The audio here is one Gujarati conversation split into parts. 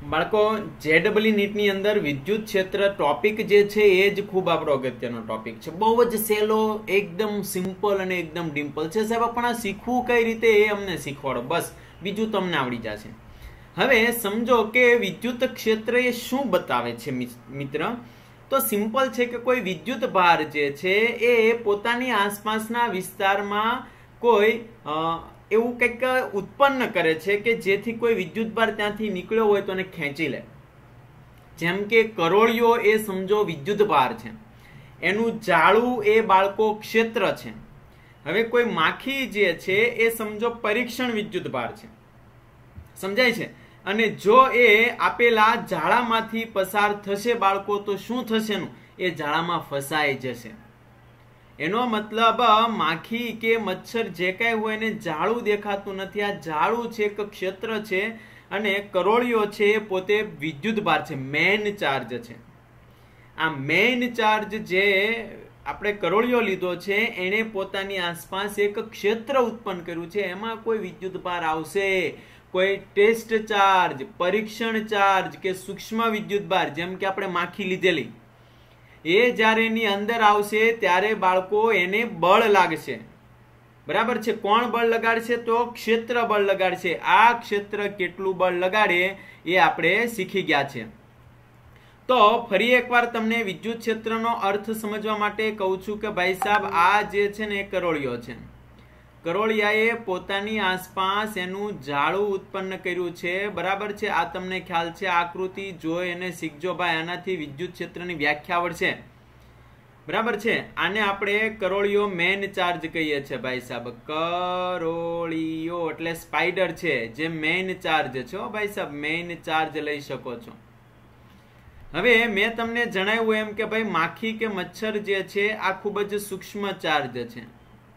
બાળકો જેડબલી નીટની અંદર વિદ્યુત ક્ષેત્ર ટોપિક જે છે એ જ ખૂબ આપણો અગત્યનો ટોપિક છે. બહુ જ સહેલો, એકદમ સિમ્પલ અને એકદમ ડિમ્પલ છે સાહેબ. પણ આ શીખવું કઈ રીતે એ અમને શીખવાડો, બસ બીજું તમને આવડી જશે. હવે સમજો કે વિદ્યુત ક્ષેત્ર એ શું બતાવે છે મિત્ર. તો સિમ્પલ છે કે કોઈ વિદ્યુત ભાર જે છે એ પોતાની આસપાસના વિસ્તારમાં કોઈ એવું કંઈક ઉત્પન્ન કરે છે કે જેથી કોઈ વિદ્યુત ભાર ત્યાંથી નીકળ્યો હોય તો એને ખેંચી લે. જેમ કે કરોળિયો એ સમજો વિદ્યુત ભાર છે, એનું જાળું એ બાળકો ક્ષેત્ર છે. હવે કોઈ માખી જે છે એ સમજો પરીક્ષણ વિદ્યુત ભાર છે, સમજાય છે. અને જો એ આપેલા જાળામાંથી પસાર થશે બાળકો તો શું થશે? એ જાળામાં ફસાઈ જશે. એનો મતલબ માખી કે મચ્છર જે કાંઈ હોય એને જાળું દેખાતું નથી. આ જાળું છે એક ક્ષેત્ર છે અને કરોળિયો છે એ પોતે વિદ્યુત ભાર છે, મેઇન ચાર્જ છે. આ મેઇન ચાર્જ જે આપણે કરોળિયો લીધો છે એણે પોતાની આસપાસ એક ક્ષેત્ર ઉત્પન્ન કર્યું છે. એમાં કોઈ વિદ્યુત ભાર આવશે, કોઈ ટેસ્ટ ચાર્જ, પરીક્ષણ ચાર્જ કે સૂક્ષ્મ વિદ્યુત ભાર, જેમ કે આપણે માખી લીધેલી, એ જ્યારે એની અંદર આવશે ત્યારે બાળકો એને બળ લાગશે. બરાબર છે. કોણ બળ લગાડશે? તો ક્ષેત્ર બળ લગાડશે. આ ક્ષેત્ર કેટલું બળ લગાડે એ આપણે શીખી ગયા છે. તો ફરી એકવાર તમને વિદ્યુત ક્ષેત્રનો અર્થ સમજવા માટે કહું છું કે ભાઈ સાહેબ આ જે છે ને એ કરોળિયો છે. કરોળિયાએ પોતાની આસપાસ એનું જાળું ઉત્પન્ન કર્યું છે. બરાબર છે. આ તમને ખ્યાલ છે. આકૃતિ જોઈ અને શીખજો ભાઈ. આનાથી વિદ્યુત ક્ષેત્રની વ્યાખ્યા આવડશે. બરાબર છે. આને આપણે કરોળિયો મેઇન ચાર્જ કહીએ છીએ ભાઈ સાહેબ. કરોળિયો એટલે સ્પાઈડર છે જે મેઇન ચાર્જ છે. ભાઈ સાહેબ મેઇન ચાર્જ લઈ શકો છો. હવે મેં તમને જણાવ્યું એમ કે ભાઈ માખી કે મચ્છર જે છે આ ખૂબ જ સૂક્ષ્મ ચાર્જ છે.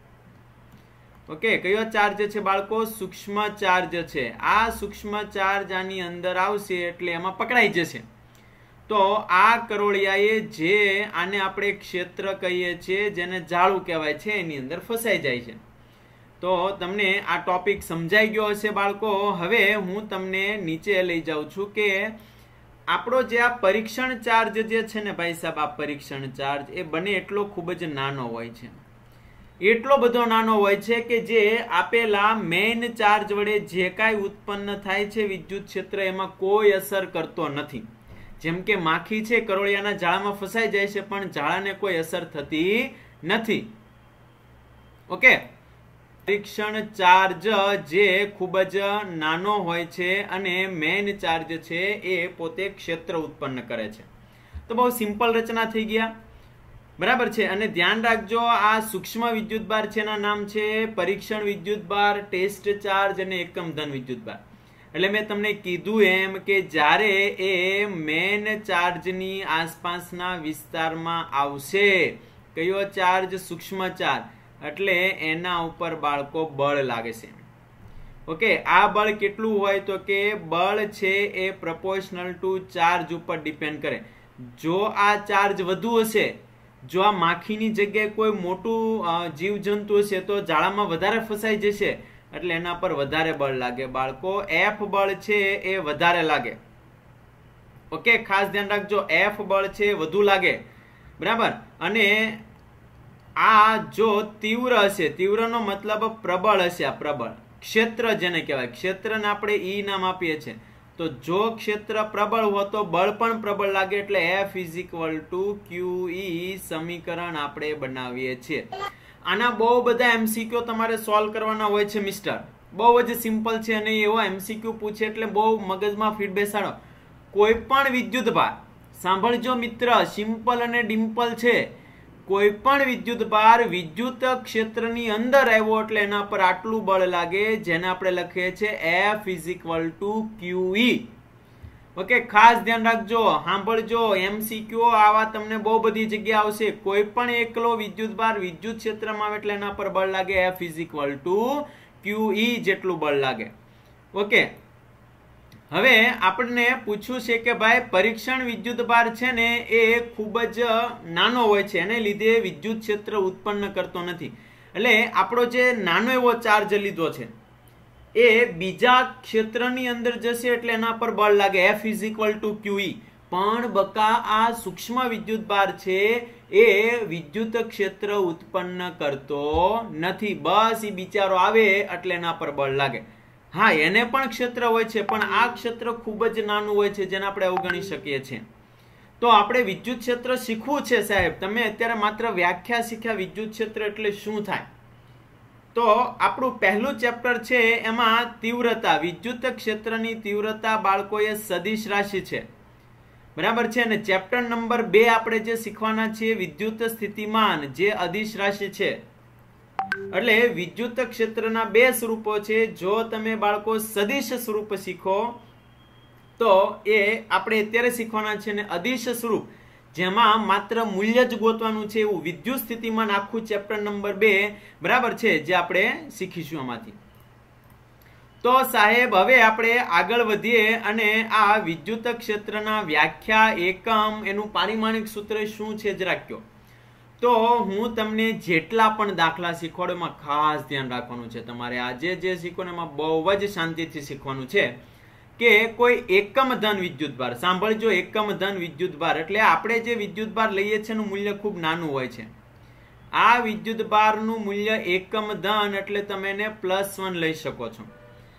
ઓકે, કયો ચાર્જ છે બાળકો? સૂક્ષ્મ ચાર્જ છે. આ સૂક્ષ્મ ચાર્જ આની અંદર આવશે એટલે એમાં પકડાઈ જશે. તો આ કરોળિયાએ જે આને આપણે ક્ષેત્ર કહીએ છીએ, જેને જાળું કહેવાય છે, એની અંદર ફસાઈ જાય છે. તો તમને આ ટોપિક સમજાઈ ગયો હશે બાળકો. હવે હું તમને નીચે લઈ જાઉં છું કે આપણો જે આ પરીક્ષણ ચાર્જ જે છે ને ભાઈ સાહેબ, આ પરીક્ષણ ચાર્જ એ બને એટલો ખૂબ જ નાનો હોય છે. એટલો બધો નાનો હોય છે કે જે આપેલા મેઇન ચાર્જ વડે જે કાંઈ ઉત્પન્ન થાય છે વિદ્યુત ક્ષેત્ર એમાં કોઈ અસર કરતો નથી. જેમ કે માખી છે કરોળિયાના જાળામાં ફસાઈ જાય છે પણ જાળાને કોઈ અસર થતી નથી. ઓકે, પરીક્ષણ ચાર્જ જે ખૂબ જ નાનો હોય છે અને મેઇન ચાર્જ છે એ પોતે ક્ષેત્ર ઉત્પન્ન કરે છે. તો બહુ સિમ્પલ રચના થઈ ગયા. બરાબર છે. અને ધ્યાન રાખજો આ સૂક્ષ્મ વિદ્યુત ભાર છે એના નામ છે પરીક્ષણ વિદ્યુત ભાર, ટેસ્ટ ચાર્જ અને એકમ ધન વિદ્યુત ભાર. એટલે મેં તમને કીધું એમ કે જ્યારે એ મેઇન ચાર્જની આસપાસના વિસ્તારમાં આવશે, કયો ચાર્જ? સૂક્ષ્મ ચાર્જ, એટલે એના ઉપર બાળકો બળ લાગે છે. ઓકે, આ બળ કેટલું હોય? તો કે બળ છે એ પ્રોપોર્શનલ ટુ ચાર્જ ઉપર ડિપેન્ડ કરે. જો આ ચાર્જ વધુ હશે, જો આ માખીની જગ્યાએ કોઈ મોટું જીવજંતુ હશે તો જાળામાં વધારે ફસાઈ જશે એટલે એના પર વધારે બળ લાગે બાળકો. એફ બળ છે એ વધારે લાગે. ઓકે, ખાસ ધ્યાન રાખજો. એફ બળ છે વધુ લાગે. બરાબર. અને આ જો તીવ્ર હશે, તીવ્રનો મતલબ પ્રબળ હશે. આ પ્રબળ ક્ષેત્ર જેને કહેવાય, ક્ષેત્રને આપણે ઈ નામ આપીએ છીએ. તો જો ક્ષેત્ર પ્રબળ હોય તો બળ પણ પ્રબળ લાગે. એટલે F = QE સમીકરણ આપણે બનાવીએ છીએ. આના બહુ બધા MCQ તમારે સોલ્વ કરવાના હોય છે મિસ્ટર. બહુ જ સિમ્પલ છે અને એવો MCQ પૂછે એટલે બહુ મગજમાં ફીટ બેસાડો. કોઈ પણ વિદ્યુત ભાર, સાંભળજો મિત્ર, સિમ્પલ અને ડિમ્પલ છે. કોઈ પણ વિદ્યુત ભાર વિદ્યુત ક્ષેત્રની અંદર આવ્યો એટલે એના પર આટલું બળ લાગે, જેને આપણે લખીએ છીએ F = QE. ઓકે, ખાસ ધ્યાન રાખજો, સાંભળજો. MCQ આવા તમને બહુ બધી જગ્યા આવશે. કોઈ પણ એકલો વિદ્યુત ભાર વિદ્યુત ક્ષેત્રમાં આવે એટલે એના પર બળ લાગે F = QE જેટલું બળ લાગે. ઓકે, હવે આપણને પૂછ્યું છે કે ભાઈ પરીક્ષણ વિદ્યુત ભાર છે ને એ ખૂબ જ નાનો હોય છે, એને લીધે વિદ્યુત ક્ષેત્ર ઉત્પન્ન કરતો નથી. એટલે આપણો જે નાનો એવો ચાર્જ લીધો છે એ બીજા ક્ષેત્રની અંદર જશે એટલે એના પર બળ લાગે, F is equal to QE. પણ બકા આ સૂક્ષ્મ વિદ્યુતભાર છે એ વિદ્યુત ક્ષેત્ર ઉત્પન્ન કરતો નથી, બસ એ બિચારો આવે એટલે એના પર બળ લાગે. હા, એને પણ ક્ષેત્ર હોય છે, પણ આ ક્ષેત્ર ખૂબ જ નાનું હોય છે જેને આપણે અવગણી શકીએ છીએ. તો આપણે વિદ્યુત ક્ષેત્ર શીખવું છે સાહેબ. તમે અત્યારે માત્ર વ્યાખ્યા શીખ્યા વિદ્યુત ક્ષેત્ર એટલે શું થાય. તો આપણું પહેલું ચેપ્ટર છે એમાં તીવ્રતા, વિદ્યુત ક્ષેત્રની તીવ્રતા બાળકોએ સદિશ રાશિ છે, બરાબર છે. અને ચેપ્ટર નંબર 2 આપણે જે શીખવાના છીએ વિદ્યુત સ્થિતિમાન, જે અદિશ રાશિ છે. એટલે વિદ્યુત ક્ષેત્રના 2 સ્વરૂપો છે. જો તમે બાળકો સદિશ સ્વરૂપ શીખો તો એ આપણે અત્યારે શીખવાના છે, ને અદિશ સ્વરૂપ જેમાં માત્ર મૂલ્ય જ ગોતવાનું છે એવું વિદ્યુત સ્થિતિમાન આખું ચેપ્ટર નંબર 2, બરાબર છે, જે આપણે શીખીશું આમાંથી. તો સાહેબ હવે આપણે આગળ વધીએ અને આ વિદ્યુત ક્ષેત્રના વ્યાખ્યા, એકમ, એનું પારિમાણિક સૂત્ર શું છે જ રાખ્યો. તો હું તમને જેટલા પણ દાખલા શીખવાડું એમાં ખાસ ધ્યાન રાખવાનું છે તમારે. આજે જે શીખો એમાં બહુ જ શાંતિથી શીખવાનું છે કે કોઈ એકમ ધન વિદ્યુતભાર, સાંભળજો, એકમ ધન વિદ્યુતભાર એટલે આપણે જે વિદ્યુતભાર લઈએ છીએ એનું મૂલ્ય ખૂબ નાનું હોય છે. આ વિદ્યુતભારનું મૂલ્ય એકમ ધન એટલે તમે એને +1 લઈ શકો છો.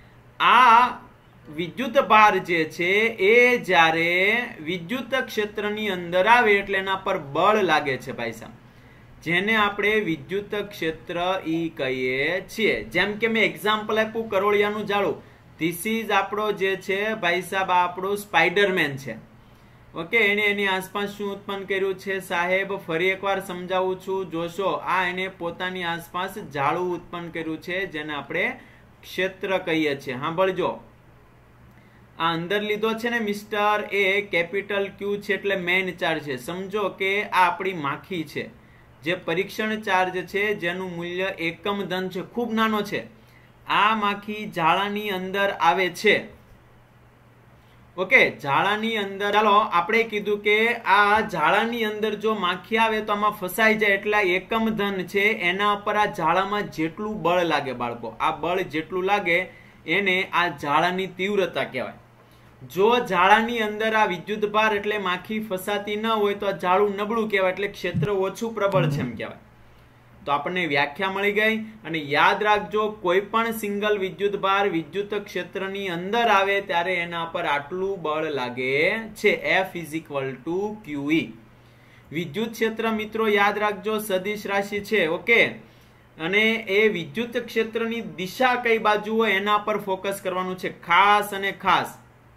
આ વિદ્યુતભાર જે છે એ જ્યારે વિદ્યુત ક્ષેત્રની અંદર આવે એટલે એના પર બળ લાગે છે ભાઈ સાહેબ, જેને આપણે વિદ્યુત ક્ષેત્ર ઈ કહીએ છીએ. જેમ કે મેં એક્ઝામ્પલ આપ્યું કરોળિયાનું જાળું. ધીસ ઇઝ આપણો જે છે ભાઈ સાહેબ આપણું સ્પાઈડરમેન છે. ઓકે, એને એની આસપાસ શું ઉત્પન્ન કર્યું છે સાહેબ, ફરી એકવાર સમજાવું છું, જોશો. આ એને પોતાની આસપાસ જાળું ઉત્પન્ન કર્યું છે જેને આપણે ક્ષેત્ર કહીએ છીએ. સાંભળજો, આ અંદર લીધો છે ને મિસ્ટર, એ કેપિટલ Q છે એટલે મેઇન ચાર્જ છે. સમજો કે આ આપણી માખી છે, જે પરીક્ષણ ચાર્જ છે જેનું મૂલ્ય એકમ ધન છે, ખૂબ નાનો છે. આ માખી ઝાડાની અંદર આવે છે. ઓકે, ઝાડાની અંદર, ચાલો આપણે કીધું કે આ ઝાડાની અંદર જો માખી આવે તો આમાં ફસાઈ જાય, એટલે એકમ ધન છે એના ઉપર આ ઝાડામાં જેટલું બળ લાગે બાળકો, આ બળ જેટલું લાગે એને આ ઝાડાની તીવ્રતા કહેવાય. જો ઝાડાની અંદર આ વિદ્યુતભાર એટલે માખી ફસાતી ન હોય તો આ ઝાડું નબળું કહેવાય, એટલે ક્ષેત્ર ઓછું પ્રબળ છે એમ કહેવાય. તો આપણને વ્યાખ્યા મળી ગઈ. અને યાદ રાખજો, કોઈ પણ સિંગલ વિદ્યુતભાર વિદ્યુત ક્ષેત્રની અંદર આવે ત્યારે એના પર આટલું બળ લાગે છે, F is equal to QE. વિદ્યુત ક્ષેત્ર મિત્રો યાદ રાખજો સદિશ રાશિ છે. ઓકે, અને એ વિદ્યુત ક્ષેત્રની દિશા કઈ બાજુ હોય એના પર ફોકસ કરવાનું છે ખાસ અને ખાસ.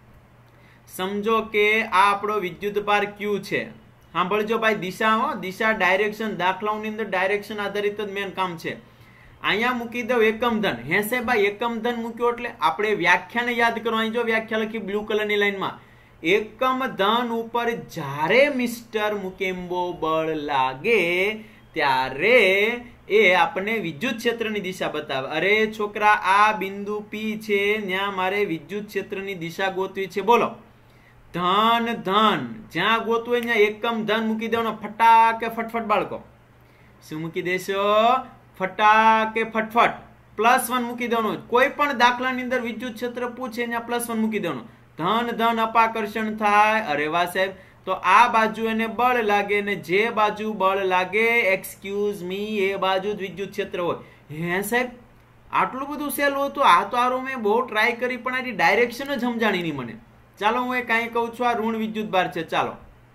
સમજો કે આ આપણો વિદ્યુતભાર Q છે. સાંભળજો ભાઈ, દિશા, હો, દિશા, ડાયરેક્શન, દાખલાઓની અંદર ડાયરેક્શન આધારિત જ મેન કામ છે. અહીંયા મૂકી દઉં એકમ ધન. હે સાહેબ ભાઈ, એકમ ધન મૂક્યો એટલે આપણે વ્યાખ્યાને યાદ કરો. અહીં જો વ્યાખ્યા લખી બ્લુ કલરની લાઈનમાં, એકમ ધન ઉપર જ્યારે મિસ્ટર મુકેમ્બો બળ લાગે ત્યારે એ આપણને વિદ્યુત ક્ષેત્રની દિશા બતાવે. અરે છોકરા, આ બિંદુ P છે, ત્યાં મારે વિદ્યુત ક્ષેત્રની દિશા ગોતવી છે. બોલો, ધન ધન જ્યાં ગોતવું ત્યાં એકમ ધન મૂકી દેવાનો, ફટાકે ફટફટ બાળકો. શું મૂકી દેશો? ફટાકે ફટફટ +1 મૂકી દેવાનું. કોઈ પણ દાખલાની અંદર વિદ્યુત ક્ષેત્ર પૂછે ત્યાં +1 મૂકી દેવાનું. ધન ધન અપાકર્ષણ થાય. અરે વાહ સાહેબ, તો આ બાજુ એને બળ લાગે ને જે બાજુ બળ લાગે, એક્સક્યુઝ મી, એ બાજુ જ વિદ્યુત ક્ષેત્ર હોય. હે સાહેબ, આટલું બધું સહેલું હતું? આ તો આરો મેં બહુ ટ્રાય કરી પણ આની ડાયરેક્શન જ સમજાણી નહીં મને. ચાલો હું એ કાંઈ કહું છું, આ ઋણ વિદ્યુતભાર છે. ચાલો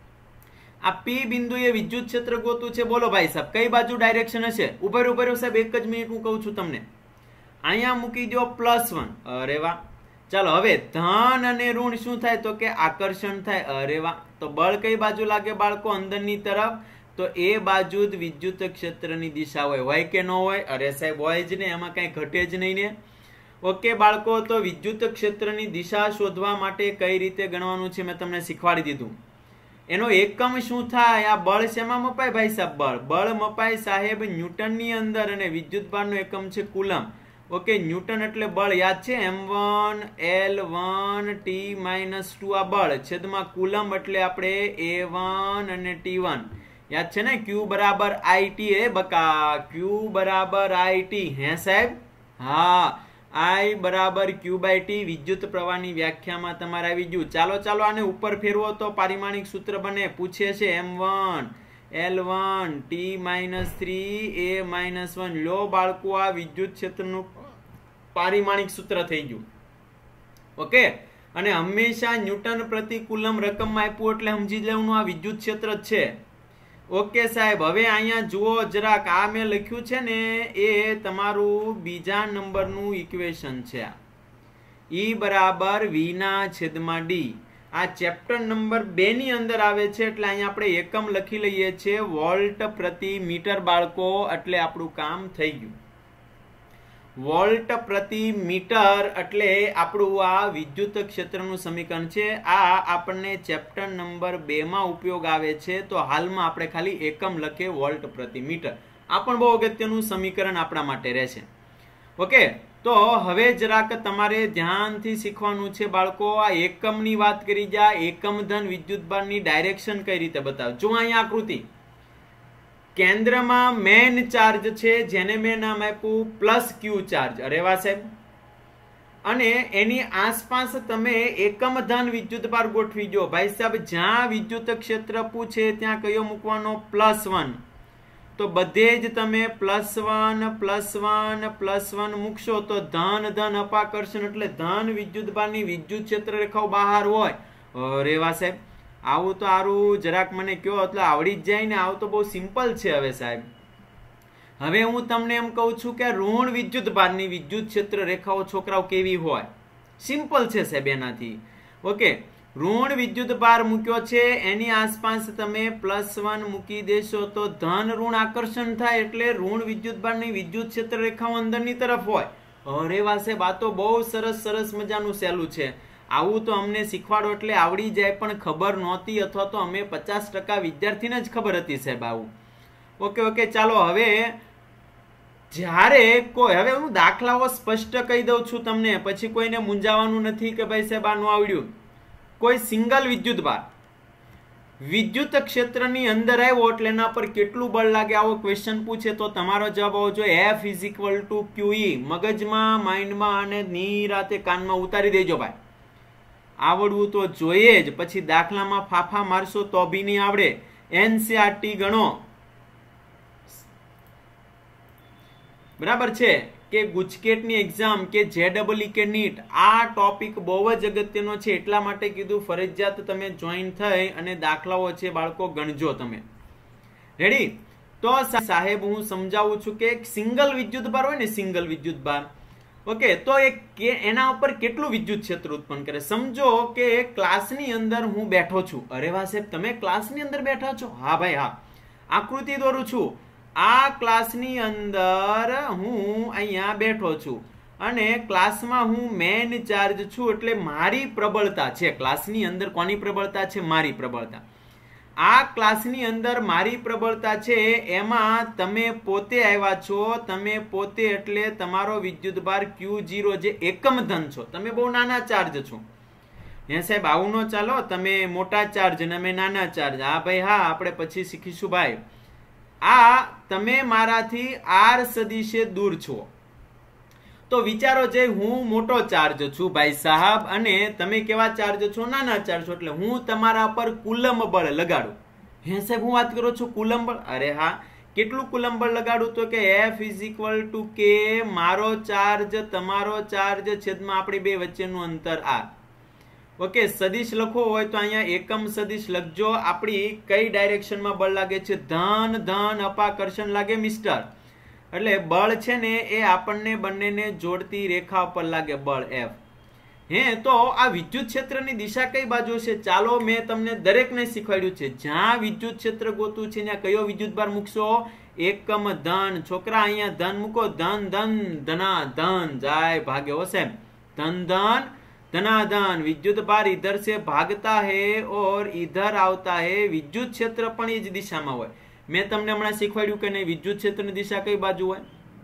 આ P બિંદુ એ વિદ્યુત ક્ષેત્ર ગોતું છે. બોલો ભાઈ સાહેબ, કઈ બાજુ ડાયરેક્શન હશે? ઉપર સાહેબ, એક જ મિનિટ હું કહું છું તમને. અહીંયા મૂકી દો +1. અરે વાહ. ચાલો હવે ધન અને ઋણ શું થાય? તો કે આકર્ષણ થાય. અરે વાહ. તો બળ કઈ બાજુ લાગે બાળકો? અંદરની તરફ. તો એ બાજુ જ વિદ્યુત ક્ષેત્રની દિશા હોય કે ન હોય? અરે સાહેબ હોય જ ને, એમાં કઈ ઘટે જ નહીં ને. ઓકે બાળકો, તો વિદ્યુત ક્ષેત્રની દિશા શોધવા માટે કઈ રીતે ગણવાનું છે મેં તમને શીખવાડી દીધું. એનો એકમ શું થાય? આ બળ શેમાં મપાય ભાઈ સાહેબ? બળ મપાય સાહેબ ન્યૂટનની અંદર, અને વિદ્યુતભારનો એકમ છે કુલમ. ઓકે, ન્યૂટન એટલે બળ યાદ છે, M1 L1 T-2 આ બળ છેદમાં કુલમ એટલે આપણે A1 અને T1 યાદ છે ને. Q બરાબર IT. એ બકા, Q બરાબર IT. હે સાહેબ? હા. I બરાબર Q/T વિદ્યુત પ્રવાહની વ્યાખ્યામાં તમારે આવી ગયું. ચાલો આને ઉપર ફેરવો તો પારિમાણિક સૂત્ર બને. પૂછે છે M1 L1 T-3 A-1. લો બાળકો, આ વિદ્યુત ક્ષેત્રનું પારિમાણિક સૂત્ર થઈ ગયું. ઓકે, અને હંમેશા ન્યૂટન પ્રતિ કુલમ રકમમાં આપ્યું એટલે સમજી લેવાનું આ વિદ્યુત ક્ષેત્ર જ છે. ઓકે સાહેબ, હવે અહીંયા જુઓ જરાક, આ મેં લખ્યું છે ને એ તમારું બીજા નંબરનું ઇક્વેશન છે. E બરાબર V ના છેદમાં D. આ ચેપ્ટર નંબર 2 ની અંદર આવે છે એટલે અહીંયા આપણે એકમ લખી લઈએ છીએ વોલ્ટ પ્રતિ મીટર બાળકો, એટલે આપણું કામ થઈ ગયું. વોલ્ટ પ્રતિ મીટર એટલે આપણું આ વિદ્યુત ક્ષેત્રનું સમીકરણ છે. આ આપણને ચેપ્ટર નંબર 2 માં ઉપયોગ આવે છે, તો હાલમાં આપણે ખાલી એકમ લખીએ વોલ્ટ પ્રતિ મીટર. આ પણ બહુ અગત્યનું સમીકરણ આપણા માટે રહેશે. ઓકે, તો હવે જરાક તમારે ધ્યાનથી શીખવાનું છે બાળકો. આ એકમની વાત કરી જા, એકમ ધન વિદ્યુતભારની ડાયરેક્શન કઈ રીતે બતાવ. જો અહીંયા આકૃતિ, કેન્દ્રમાં મેન ચાર્જ છે જેને મેં નામ આપ્યું +Q ચાર્જ. અરે વાહ સાહેબ. અને એની આસપાસ તમે એકમ ધન વિદ્યુતભાર ગોઠવી દો. ભાઈ સાહેબ, જ્યાં વિદ્યુત ક્ષેત્ર પૂછે ત્યાં કયો મૂકવાનો? +1. તો બધે જ તમે +1 મૂકશો તો ધન અપાકર્ષણ એટલે ધન વિદ્યુતભારની વિદ્યુત ક્ષેત્ર રેખાઓ બહાર હોય. અરે વાહ સાહેબ, આવું તો આરું જરાક મને કયો એટલે આવડી જ જાય ને. આવું તો બહુ સિમ્પલ છે. હવે સાહેબ, હવે હું તમને એમ કહું છું કે ઋણ વિદ્યુતભારની વિદ્યુત ક્ષેત્ર રેખાઓ છોકરાઓ કેવી હોય? સિમ્પલ છે સાહેબ એનાથી. ઓકે, ઋણ વિદ્યુતભાર મૂક્યો છે, એની આસપાસ તમે +1 મૂકી દેશો તો ધન ઋણ આકર્ષણ થાય એટલે ઋણ વિદ્યુતભારની વિદ્યુત ક્ષેત્ર રેખાઓ અંદરની તરફ હોય. અરે વાહ સાહેબ, આ તો બહુ સરસ મજાનું સહેલું છે. આવું તો અમને શીખવાડો એટલે આવડી જાય, પણ ખબર નહોતી અથવા તો અમે 50% વિદ્યાર્થીને જ ખબર હતી સાહેબ આવું. ઓકે, ચાલો હવે જ્યારે કોઈ, હવે હું દાખલાઓ સ્પષ્ટ કહી દઉં છું તમને, પછી કોઈને મૂંઝાવાનું નથી કે ભાઈ સાહેબ આ ન આવડ્યું. કોઈ સિંગલ વિદ્યુતભાર વિદ્યુત ક્ષેત્રની અંદર આવ્યો એટલે એના પર કેટલું બળ લાગે આવો ક્વેશ્ચન પૂછે તો તમારો જવાબ આવવો જોઈએ F = QE. મગજમાં, માઇન્ડમાં અને નિરાતે કાનમાં ઉતારી દેજો ભાઈ. આવડવું તો જોઈએ જ, પછી દાખલામાં ફાફા મારશો તો બી નહીં આવડે. NCERT ગણો, બરાબર છે કે ગુજકેટની એક્ઝામ કે JEE કે NEET, આ ટોપિક બહુ જ અગત્યનો છે. એટલા માટે કીધું ફરજિયાત તમે જોઈન થઈ અને દાખલાઓ છે બાળકો ગણજો તમે. રેડી? તો સાહેબ હું સમજાવું છું કે એક સિંગલ વિદ્યુતભાર હોય ને, સિંગલ વિદ્યુતભાર, ઓકે, તો એના ઉપર કેટલું વિદ્યુત ક્ષેત્ર ઉત્પન્ન કરે. સમજો કે ક્લાસની અંદર હું બેઠો છું. અરે વાહ સાહેબ, તમે ક્લાસની અંદર બેઠા છો? હા ભાઈ હા. આકૃતિ દોરું છું. આ ક્લાસની અંદર હું અહીંયા બેઠો છું અને ક્લાસમાં હું મેન ચાર્જ છું એટલે મારી પ્રબળતા છે. ક્લાસની અંદર કોની પ્રબળતા છે? મારી પ્રબળતા. આ ક્લાસની અંદર મારી પ્રબળતા છે, એમાં તમે પોતે આવ્યા છો. તમે પોતે એટલે તમારો વિદ્યુતભાર Q0 જે એકમ ધન છો, તમે બહુ નાના ચાર્જ છો. હે સાહેબ, આવું ન ચાલો. તમે મોટા ચાર્જ ને અમે નાના ચાર્જ. હા ભાઈ હા, આપણે પછી શીખીશું ભાઈ. આ તમે મારાથી R સદિશે દૂર છો તો વિચારો જે હું મોટો ચાર્જ છું ભાઈ સાહેબ અને તમે કેવા ચાર્જ છો? નાના ચાર્જ છો. એટલે હું તમારા પર કુલમ બળ લગાડું. હે સાહેબ, હું વાત કરું છું કુલમ બળ? અરે હા. કેટલું કુલમ બળ લગાડું? તો કે F = K, મારો ચાર્જ તમારો ચાર્જ છેદમાં આપણી બે વચ્ચેનું અંતર R. ઓકે, સદિશ લખવો હોય તો અહીંયા એકમ સદિશ લખજો. આપણી કઈ ડાયરેક્શનમાં બળ લાગે છે? ધન અપાકર્ષણ લાગે મિસ્ટર. એટલે બળ છે ને એ આપણને બંનેને જોડતી રેખા પર લાગે બળ F. હે, તો આ વિદ્યુત ક્ષેત્રની દિશા કઈ બાજુ છે? ચાલો મેં તમને દરેકને શીખવાડ્યું છે. જ્યાં વિદ્યુત ક્ષેત્ર ગોતું છે ત્યાં કયો વિદ્યુતભાર મૂકશો? એકમ ધન. છોકરા અહીંયા ધન મૂકો. ધન જાય ભાગે હો સાહેબ. ધન धनाधन. विद्युत भार इधर से भागता है और इधर आता है. विद्युत क्षेत्र पण એ જ દિશામાં હોય. મેં તમને હમણાં શીખવાડ્યું કે નહીં વિદ્યુત ક્ષેત્રની દિશા કઈ બાજુ હોય?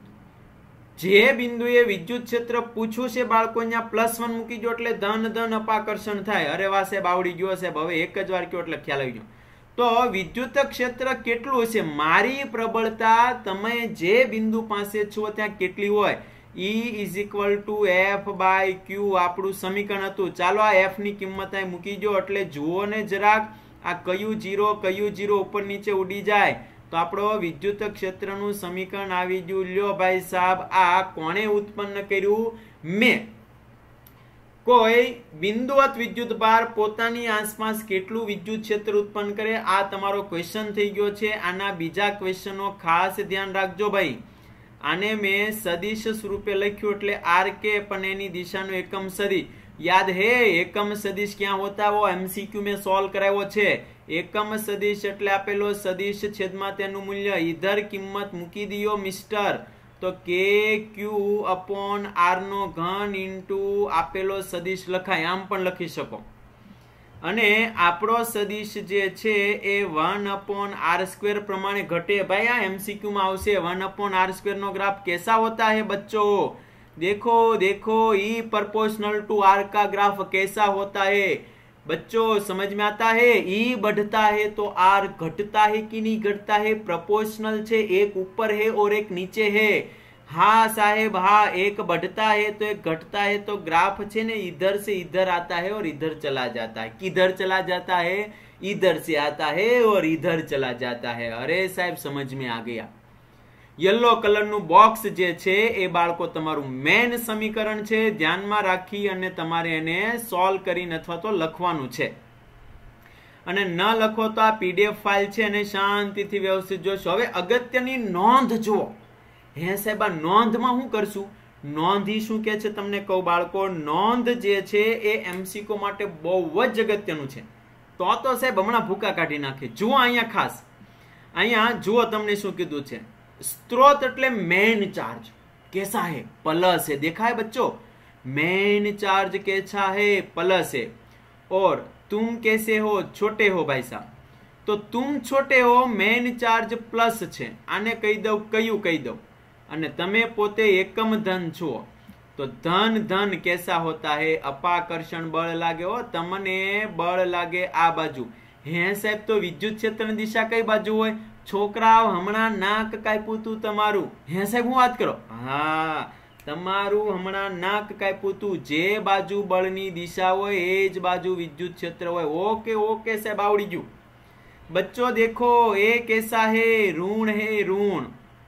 જે બિંદુએ વિદ્યુત ક્ષેત્ર પૂછ્યું છે બાળકો અહીંયા +1 મૂકી દો એટલે ધન અપાકર્ષણ થાય. અરે વાહ સાહેબ, આવડી ગયો સાહેબ. હવે એક જ વાર કયો એટલે ખ્યાલ આવી ગયો. તો વિદ્યુત ક્ષેત્ર કેટલું હશે? મારી પ્રબળતા તમે જે બિંદુ પાસે છો ત્યાં કેટલી હોય E is equal to F by Q આપણું સમીકરણ હતું. ચાલો આ એફ ની કિંમત અહીં મૂકી દો એટલે જુઓ ને જરાક આ કયું જીરો ઉપર નીચે ઉડી જાય તો આપણો વિદ્યુત ક્ષેત્રનું સમીકરણ આવી ગયું. લ્યો ભાઈ સાહેબ, આ કોણે ઉત્પન્ન કર્યું? મેં. કોઈ બિંદુવત વિદ્યુત ભાર પોતાની આસપાસ કેટલું વિદ્યુત ક્ષેત્ર ઉત્પન્ન કરે, આ તમારો ક્વેશ્ચન થઈ ગયો છે. આના બીજા ક્વેશ્ચનો ખાસ ધ્યાન રાખજો ભાઈ. આને મેં સદિશ સ્વરૂપે લખ્યું એટલે આર કે, પણ એની દિશાનો એકમ સદિશ. યાદ હે એકમ સદિશ ક્યાં હોતા હો? એમસીક્યુ મેં સોલ્વ કરાવ્યો છે. એકમ સદિશ એટલે આપેલો સદિશ છેદમાં તેનું મૂલ્ય, ઇધર કિંમત મૂકી દિયો મિસ્ટર, તો કે ક્યુ અપોન આર નો ઘન ઇન્ટુ આપેલો સદિશ લખાય, આમ પણ લખી શકો. અને આપણો સદિશ જે છે એ 1/r² પ્રમાણે ઘટે. ભાઈ આ એમસીક્યુ માં આવશે. 1/r² નો ગ્રાફ कैसा होता है बच्चों? देखो देखो, ई प्रोपोर्शनल टू आर का ग्राफ कैसा होता है बच्चों? समझ में आता है? ई बढ़ता है तो आर घटता है कि नहीं घटता है? प्रोपोर्शनल छे, एक ऊपर है और एक नीचे है. हाँ साहेब हाँ, एक बढ़ता है तो एक घटता है, तो ग्राफ छे ने इधर से इधर आता है और इधर चला जाता है. किधर चला जाता है? इधर से आता है और इधर चला जाता है. अरे साहेब समझ में आ गया. येलो कलर નું બોક્સ જે છે એ બાળકો તમારું મેન સમીકરણ છે. ધ્યાનમાં રાખી અને તમારે એને સોલ્વ કરીને અથવા તો લખવાનું છે. અને ન લખો તો આ પીડીએફ ફાઇલ છે અને શાંતિથી વ્યવસ્થિત જોશો. હવે અગત્યની નોંધ જુઓ. હે સાહેબ આ નોંધમાં શું કરશું? નોંધ શું કે છે તમને કહું બાળકો. નોંધ જે છે એ એમસીક્યુ માટે બહુ જ અગત્યનું છે. તો સાહેબ હમણાં ભૂકા કાઢી નાખે. જુઓ અહીંયા ખાસ, અહીંયા જુઓ તમને શું કીધું છે. स्रोत એટલે मेन चार्ज कैसा है? प्लस है. देखा है बच्चों? मेन चार्ज कैसा है? प्लस है. और तुम कैसे हो? छोटे हो भाई साहब. तो तुम छोटे हो, मेन चार्ज प्लस છે. આને કહી દઉં, કયું કહી દઉં. અને તમે પોતે એકમ ધન છો તો ધન ધન कैसा होता है? અપાકર્ષણ બળ લાગે હો. તમને બળ લાગે આ બાજુ. હે સાહેબ તો વિદ્યુત ક્ષેત્રની દિશા કઈ બાજુ હોય? છોકરાઓ હમણાં નાક કાપ્યું તું તમારું. હે સાહેબ હું વાત કરો? હા, તમારું હમણાં નાક કાપ્યું તું. જે બાજુ બળની દિશા હોય એ જ બાજુ વિદ્યુત ક્ષેત્ર હોય. ઓકે ઓકે સાહેબ આવડી ગયું. बच्चों देखो ये कैसा है? ऋण है ऋण.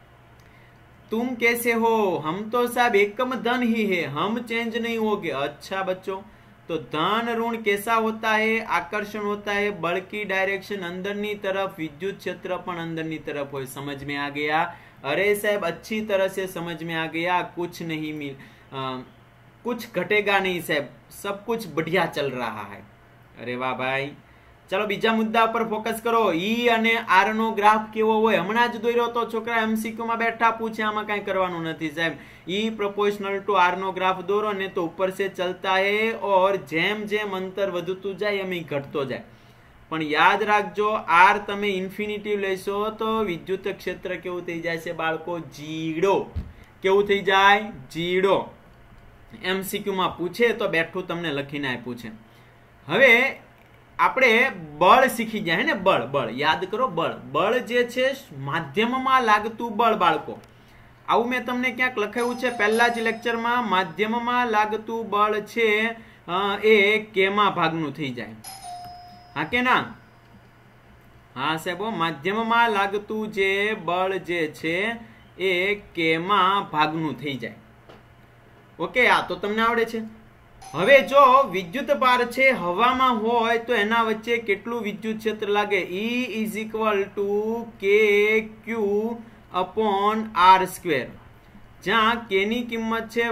तुम कैसे हो? हम तो साहब एकम धन ही है, हम चेंज नहीं होंगे. अच्छा बच्चों, तो धन ऋण कैसा होता है? आकर्षण होता है. बल की डायरेक्शन अंदरनी तरफ, विद्युत क्षेत्र पण अंदरनी तरफ हो. समझ में आ गया? अरे साहब अच्छी तरह से समझ में आ गया. कुछ नहीं कुछ घटेगा नहीं साहब, सब कुछ बढ़िया चल रहा है. अरे वाह भाई. चलो बीजा मुद्दा पर फोकस करो. ई અને આર નો ગ્રાફ કેવો હોય? હમણાં જ દોર્યો તો છોકરા એમસીક્યુ માં બેઠા પૂછે, આમાં કઈ કરવાનું નથી સાહેબ. ई प्रोपोर्शनल टू आर નો ગ્રાફ દોરો ને તો ઉપર से चलता है और જેમ જેમ અંતર વધતું જાય એમ ઘટતો જાય. પણ યાદ રાખજો, આર તમે ઇન્ફિનિટી લેશો તો વિદ્યુત ક્ષેત્ર કેવું થઈ જાય છે બાળકો? જીરો. કેવું થઈ જાય? જીરો. એમસીક્યુ માં પૂછે તો બેઠું તમને લખીને આપ્યું છે. હવે આપણે બળ શીખી ગયા હે ને? બળ બળ યાદ કરો. બળ બળ જે છે માધ્યમમાં લાગતું બળ બાળકો. આવું મેં તમને ક્યાંક લખાયું છે પહેલા જ લેક્ચરમાં. માધ્યમમાં લાગતું બળ છે એ કેમાં ભાગનું થઈ જાય. હા કે ના? હા સાહેબ, માધ્યમમાં લાગતું જે બળ જે છે એ કેમાં ભાગનું થઈ જાય. ઓકે, આ તો તમને આવડે છે. હવે જો વિદ્યુત ભાર છે હવામાં હોય તો એના વચ્ચે કેટલું વિદ્યુત ક્ષેત્ર લાગે? E ઇઝ ઇક્વલ ટુ કે ક્યુ અપોન r². જ્યાં k ની કિંમત છે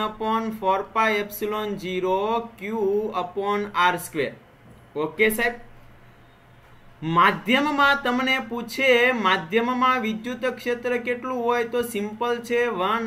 1/4πε0 q અપોન r². ઓકે સાહેબ. માધ્યમમાં તમને પૂછે માધ્યમમાં વિદ્યુત ક્ષેત્ર કેટલું હોય તો સિમ્પલ છે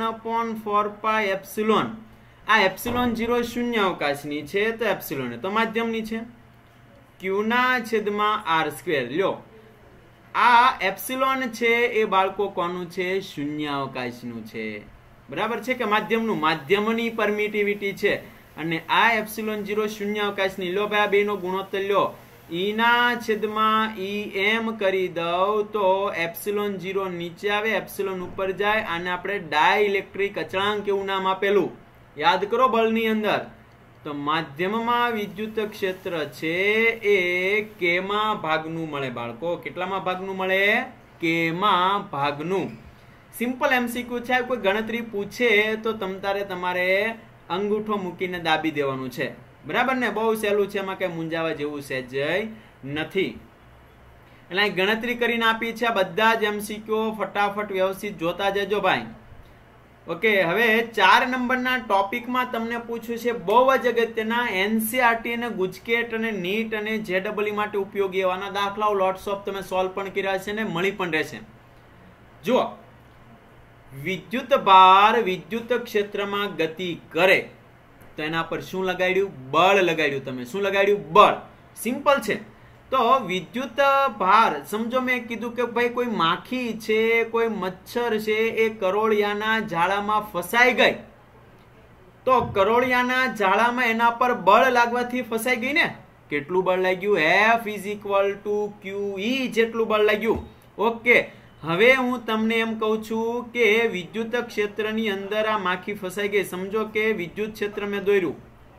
1/4πε. આ એપ્સિલોન 0 શૂન્ય અવકાશની છે તો એપ્સિલોન તો માધ્યમની છે. ક્યુ ના છેદમાં r². લ્યો આ એપ્સિલોન છે એ બાળકો કોનું છે? શૂન્ય અવકાશનું છે. બરાબર છે કે માધ્યમનું? માધ્યમની પરમિટિવિટી છે. અને આ એપ્સિલોન 0 શૂન્ય અવકાશની. લ્યો ભાઈ આ બેનો ગુણોત્તર લ્યો. ઈ ના છેદમાં ઈ એમ કરી દઉં તો એપ્સિલોન 0 નીચે આવે, એપ્સિલોન ઉપર જાય. આને આપણે ડાઇલેક્ટ્રિક અચળાંક એવું નામ આપેલું. યાદ કરો બળની અંદર. તો માધ્યમમાં વિદ્યુત ક્ષેત્ર છે એ કેમાં ભાગનું મળે બાળકો. કેટલામાં ભાગનું મળે? કેમાં ભાગનું. સિમ્પલ એમસીક્યુ છે. કોઈ ગણતરી પૂછે તો તમારે અંગૂઠો મૂકીને દાબી દેવાનું છે. બરાબર ને? બહુ સહેલું છે, એમાં કઈ મૂંઝાવા જેવું સહેજ નથી. એટલે ગણતરી કરીને આપી છે. બધા જ એમસીક્યુ ફટાફટ વ્યવસ્થિત જોતા જજો ભાઈ. ઓકે, હવે 4 નંબરના ટોપિકમાં તમને પૂછ્યું છે બહુ જ અગત્યના એનસીઆરટી અને ગુજકેટ અને નીટ અને જેડબલઈ માટે ઉપયોગી એવાના દાખલાઓ લોટ્સ ઓફ તમે સોલ્વ પણ કર્યા છે ને મળી પણ રહેશે. જુઓ, વિદ્યુત ભાર વિદ્યુત ક્ષેત્રમાં ગતિ કરે તો એના પર શું લગાડ્યું? બળ લગાડ્યું. તમે શું લગાડ્યું? બળ. સિમ્પલ છે. તો વિદ્યુત ભાર સમજો, મેં કીધું કે ભાઈ કોઈ માખી છે, કોઈ મચ્છર છે, એ કરોળિયાના જાળામાં ફસાઈ ગઈ, તો કરોળિયાના જાળામાં એના પર બળ લાગવાથી ફસાઈ ગઈ ને. કેટલું બળ લાગ્યું? F = QE જેટલું બળ લાગ્યું. ઓકે, હવે હું તમને એમ કહું છું કે વિદ્યુત ક્ષેત્રની અંદર આ માખી ફસાઈ ગઈ. સમજો કે વિદ્યુત ક્ષેત્ર મેં દોર્યું.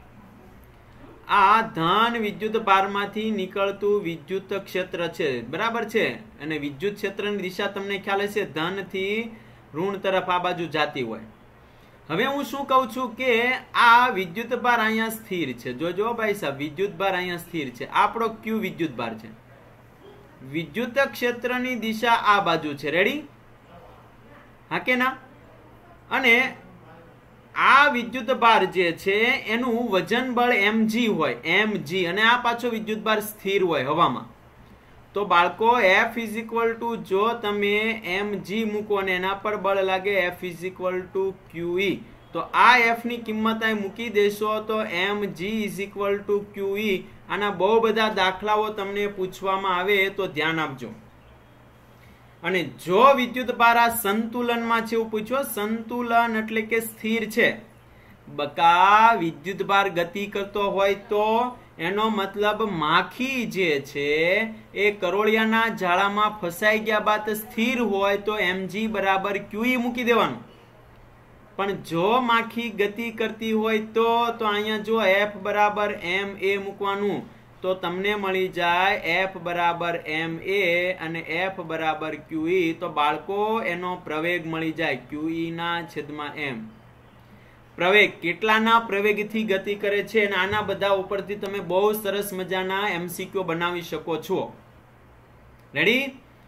આ ધન વિદ્યુત ભારમાંથી નીકળતું વિદ્યુત ક્ષેત્ર છે, બરાબર છે. અને વિદ્યુત ક્ષેત્રની દિશા તમને ખ્યાલ હશે, ધન થી ઋણ તરફ આ બાજુ જાતી હોય. હવે હું શું કહું છું કે આ વિદ્યુત ભાર અહીંયા સ્થિર છે. જોજો ભાઈ સાહેબ, વિદ્યુત ભાર અહીંયા સ્થિર છે. આપણો ક્યુ વિદ્યુત ભાર છે. વિદ્યુત ક્ષેત્રની દિશા આ બાજુ છે. રેડી? હા કે ના? અને આ વિદ્યુત ભાર જે છે એનું વજન બળ mg હોય, mg, અને આ પાછો વિદ્યુત ભાર સ્થિર હોય હવામાં. તો બાળકો F = જો તમે mg મૂકો અને એના પર બળ લાગે F = QE, તો આ F ની કિંમત અહીં મૂકી દેશો તો mg = QE. આના બહુ બધા દાખલાઓ તમને પૂછવામાં આવે તો ધ્યાન આપજો. અને જો વિદ્યુત ભાર આ સંતુલનમાં છે એવું પૂછો, સંતુલન એટલે કે સ્થિર છે. બકા વિદ્યુત ભાર ગતિ કરતો હોય તો એનો મતલબ માખી જે છે એ કરોળિયાના જાળામાં ફસાઈ ગયા બાદ સ્થિર હોય તો mg = QE મૂકી દેવાનું. પણ જો માખી ગતિ કરતી હોય તો અહીંયા જો F = ma મૂકવાનું. તો તમને મળી જાય F = ma અને F = QE. તો બાળકો એનો પ્રવેગ મળી જાય QE/m. પ્રવેગ કેટલાના પ્રવેગથી ગતિ કરે છે, અને આના બધા ઉપરથી તમે બહુ સરસ મજાના એમસીક્યુ બનાવી શકો છો. રેડી?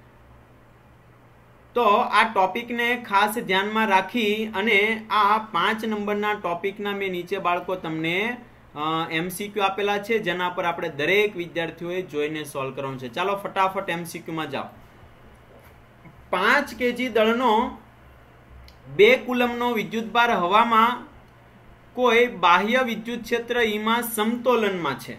તો આ ટોપિકને ખાસ ધ્યાનમાં રાખી અને આ 5 નંબરના ટોપિકના મેં નીચે બાળકો તમને એમસીક્યુ આપેલા છે, જેના પર આપણે દરેક વિદ્યાર્થીઓએ જોઈને સોલ્વ કરવાનું છે. ચાલો ફટાફટ એમસીક્યુ માં જાઓ. 5 kg દળનો 2 કુલમનો વિદ્યુતભાર હવામાં કોઈ બાહ્ય વિદ્યુત ક્ષેત્ર ઈમાં સમતોલનમાં છે.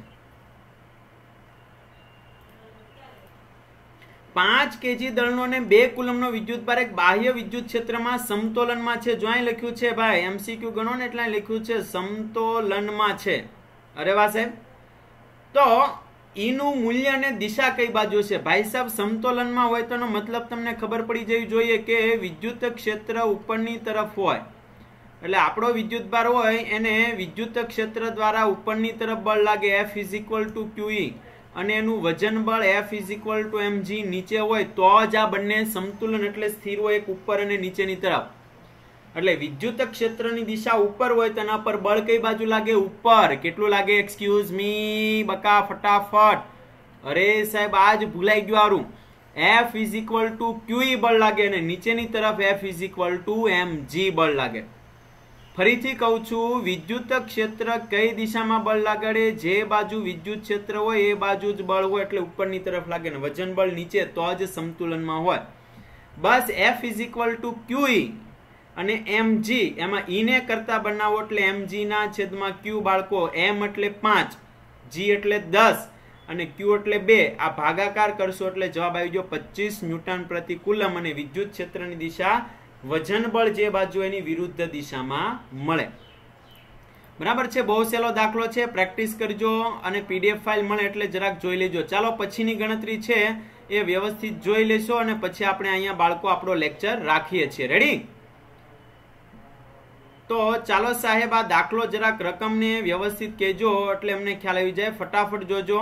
5 kg દળનો ને 2 કુલમનો વિદ્યુતભાર એક બાહ્ય વિદ્યુત ક્ષેત્રમાં સમતોલનમાં છે. જો અહીં લખ્યું છે ભાઈ એમસીક્યુ ગણો ને એટલે લખ્યું છે સમતોલનમાં છે. અરે વાહ સાહેબ. તો ઈનું મૂલ્ય અને દિશા કઈ બાજુ છે? ભાઈ સાહેબ સમતોલનમાં હોય તો એનો મતલબ તમને ખબર પડી જવી જોઈએ કે વિદ્યુત ક્ષેત્ર ઉપરની તરફ હોય. એટલે આપણો વિદ્યુતભાર હોય એને વિદ્યુત ક્ષેત્ર દ્વારા ઉપરની તરફ બળ લાગે F = QE, અને એનું વજન બળ F = mg નીચે હોય તો જ આ બંને સમતુલન એટલે સ્થિર હોય, એક ઉપર અને નીચેની તરફ. એટલે વિદ્યુત ક્ષેત્રની દિશા ઉપર હોય તો એના પર બળ કઈ બાજુ લાગે? ઉપર. કેટલું લાગે? એક્સક્યુઝ મી બકા ફટાફટ. અરે સાહેબ આજ ભૂલાઈ ગયું આરું. F = QE બળ લાગે અને નીચેની તરફ F = mg બળ લાગે. ફરીથી કહું છું, વિદ્યુત ક્ષેત્ર કઈ દિશામાં બળ લાગે? જે બાજુ વિદ્યુત ક્ષેત્ર હોય એ બાજુ જ બળ હોય, એટલે ઉપરની તરફ લાગે ને વજન બળ નીચે, તો જ સમતુલનમાં હોય. બસ F = QE અને mg, એમાં E ને કરતા બનાવો એટલે mg/q બાળકો. m એટલે 5, g એટલે 10 અને q એટલે 2. આ ભાગાકાર કરશો એટલે જવાબ આવી ગયો 25 ન્યૂટન પ્રતિ કુલમ. અને વિદ્યુત ક્ષેત્રની દિશા વજન બળ જે બાજુ એની વિરુદ્ધ દિશામાં મળે. બરાબર છે, બહુ સહેલો દાખલો છે, પ્રેક્ટિસ કરજો અને પીડીએફ ફાઇલ મળે એટલે જરાક જોઈ લેજો. ચાલો પછીની ગણતરી છે એ વ્યવસ્થિત જોઈ લેશો અને પછી આપણે અહીંયા બાળકો આપણો લેક્ચર રાખીએ છીએ. રેડી? તો ચાલો સાહેબ આ દાખલો જરાક રકમને વ્યવસ્થિત કહેજો એટલે અમને ખ્યાલ આવી જાય. ફટાફટ જોજો.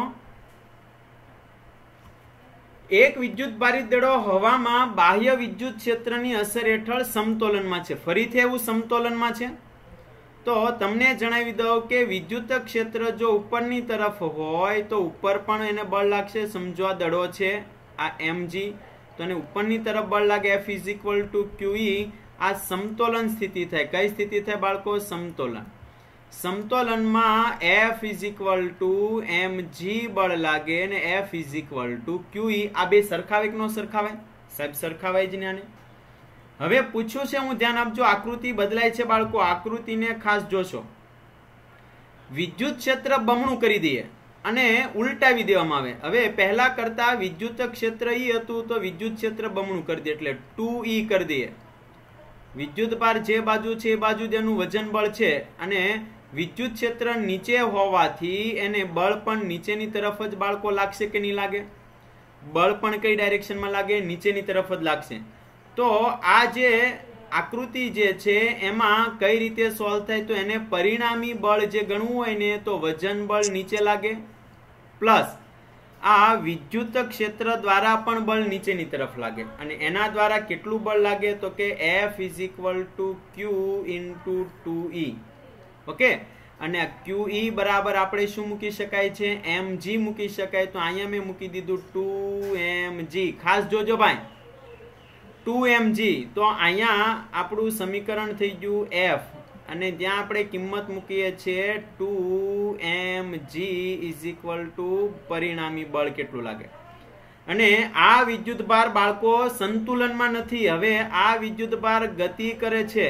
એક વિદ્યુત ભારિત દળો હવામાં બાહ્ય વિદ્યુત ક્ષેત્રની અસર હેઠળ સમતોલનમાં છે. ફરીથી એવું સમતોલનમાં છે. તો તમને જણાવી દઉં કે વિદ્યુત ક્ષેત્ર જો ઉપરની તરફ હોય તો ઉપર પણ એને બળ લાગશે. સમજો આ દડો છે આ mg, તો એને ઉપરની તરફ બળ લાગે F = QE. આ સમતોલન સ્થિતિ થાય. કઈ સ્થિતિ થાય બાળકો? સમતોલન. સમતોલનમાં F = mg બળ લાગે અને F = QE. આ બે સરખાવે કે ન સરખાવે? સાહેબ સરખાવાય જ ને. હવે પૂછ્યું છે, હું ધ્યાન આપજો, આકૃતિ બદલાય છે બાળકો. આકૃતિને ખાસ જોશો. વિદ્યુત ક્ષેત્ર બમણું કરી દઈએ અને ઉલટાવી દેવામાં આવે. હવે પહેલા કરતા વિદ્યુત ક્ષેત્ર E હતું તો વિદ્યુત ક્ષેત્ર બમણું કરી દે એટલે 2E કરી દઈએ. વિદ્યુત ભાર જે બાજુ છે એ બાજુ તેનું વજન બળ છે અને વિદ્યુત ક્ષેત્ર નીચે હોવાથી એને બળ પણ નીચેની તરફ જ બાળકો લાગશે કે નહીં લાગે? બળ પણ કઈ ડાયરેક્શનમાં લાગે? નીચેની તરફ જ લાગશે. તો આ જે આકૃતિ જે છે એમાં કઈ રીતે સોલ્વ થાય? તો એને પરિણામી બળ જે ગણવું હોય ને તો વજન બળ નીચે લાગે પ્લસ આ વિદ્યુત ક્ષેત્ર દ્વારા પણ બળ નીચેની તરફ લાગે અને એના દ્વારા કેટલું બળ લાગે? તો કે F = Q × 2E. ઓકે, અને QE બરાબર આપણે શું મૂકી શકાય છે? mg મૂકી શકાય. તો અહીંયા મેં મૂકી દીધું 2mg. ખાસ જોજો ભાઈ, 2mg. તો અહીંયા આપણું સમીકરણ થઈ ગયું F અને ત્યાં આપણે કિંમત મૂકીએ છીએ 2mg = પરિણામી બળ કેટલું લાગે. અને આ વિદ્યુત ભાર બાળકો સંતુલનમાં નથી. હવે આ વિદ્યુત ભાર ગતિ કરે છે.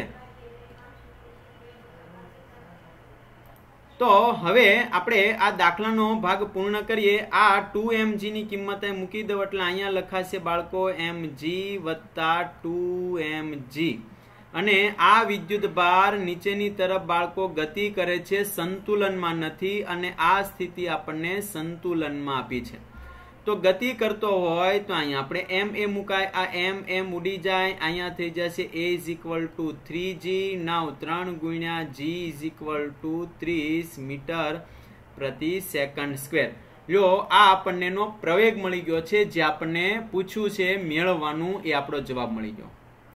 તો હવે આપણે આ દાખલાનો ભાગ પૂર્ણ કરીએ. આ 2mg ની કિંમત મૂકી દો એટલે અહીંયા લખાશે બાળકો mg + 2mg. અને આ વિદ્યુત ભાર નીચેની તરફ બાળકો ગતિ કરે છે, સંતુલનમાં નથી. અને આ સ્થિતિ આપણને સંતુલનમાં આપી છે. તો ગતિ કરતો હોય તો અહીંયા આપણે ma મુકાય. આ m ઉડી જાય, અહીંયા થઈ જશે A = 3g. Now 3 × g = 30 મીટર/સેકન્ડ². લ્યો આ આપણને પ્રવેગ મળી ગયો છે. જે આપણને પૂછ્યું છે મેળવવાનું, એ આપણો જવાબ મળી ગયો.